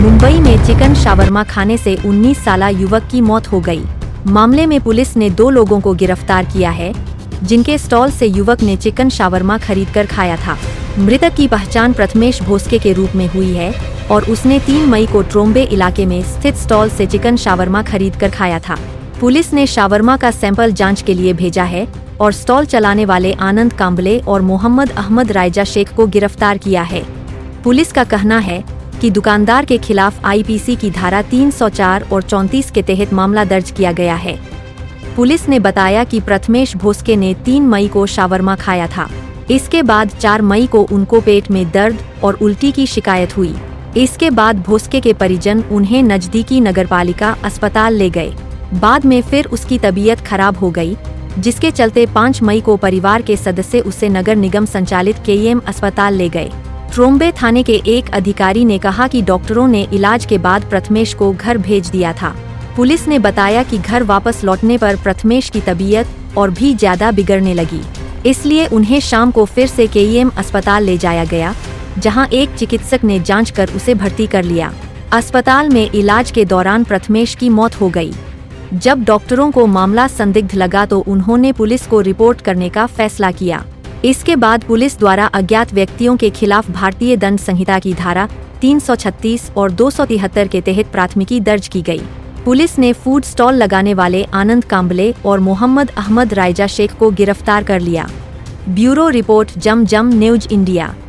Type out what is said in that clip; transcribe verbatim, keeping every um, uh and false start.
मुंबई में chicken shawarma खाने से उन्नीस साला युवक की मौत हो गई। मामले में पुलिस ने दो लोगों को गिरफ्तार किया है, जिनके स्टॉल से युवक ने चिकन शावरमा खरीदकर खाया था। मृतक की पहचान प्रथमेश भोसके के रूप में हुई है और उसने तीन मई को ट्रोम्बे इलाके में स्थित स्टॉल से चिकन शावरमा खरीदकर खाया था। पुलिस ने शावरमा का सैंपल जांच के लिए भेजा है और स्टॉल चलाने वाले आनंद कांबले और मोहम्मद अहमद रायजा शेख को गिरफ्तार किया है। पुलिस का कहना है कि दुकानदार के खिलाफ आई पी सी की धारा तीन सौ चार और चौंतीस के तहत मामला दर्ज किया गया है। पुलिस ने बताया कि प्रथमेश भोसके ने तीन मई को शावरमा खाया था। इसके बाद चार मई को उनको पेट में दर्द और उल्टी की शिकायत हुई। इसके बाद भोसके के परिजन उन्हें नजदीकी नगरपालिका अस्पताल ले गए। बाद में फिर उसकी तबीयत खराब हो गई, जिसके चलते पाँच मई को परिवार के सदस्य उसे नगर निगम संचालित के ई एम अस्पताल ले गए। ट्रोम्बे थाने के एक अधिकारी ने कहा कि डॉक्टरों ने इलाज के बाद प्रथमेश को घर भेज दिया था। पुलिस ने बताया कि घर वापस लौटने पर प्रथमेश की तबीयत और भी ज्यादा बिगड़ने लगी, इसलिए उन्हें शाम को फिर से के ई एम अस्पताल ले जाया गया, जहां एक चिकित्सक ने जांच कर उसे भर्ती कर लिया। अस्पताल में इलाज के दौरान प्रथमेश की मौत हो गई। जब डॉक्टरों को मामला संदिग्ध लगा तो उन्होंने पुलिस को रिपोर्ट करने का फैसला किया। इसके बाद पुलिस द्वारा अज्ञात व्यक्तियों के खिलाफ भारतीय दंड संहिता की धारा तीन सौ छत्तीस और दो सौ तिहत्तर के तहत प्राथमिकी दर्ज की गई। पुलिस ने फूड स्टॉल लगाने वाले आनंद कांबले और मोहम्मद अहमद रायजा शेख को गिरफ्तार कर लिया। ब्यूरो रिपोर्ट, जम जम न्यूज इंडिया।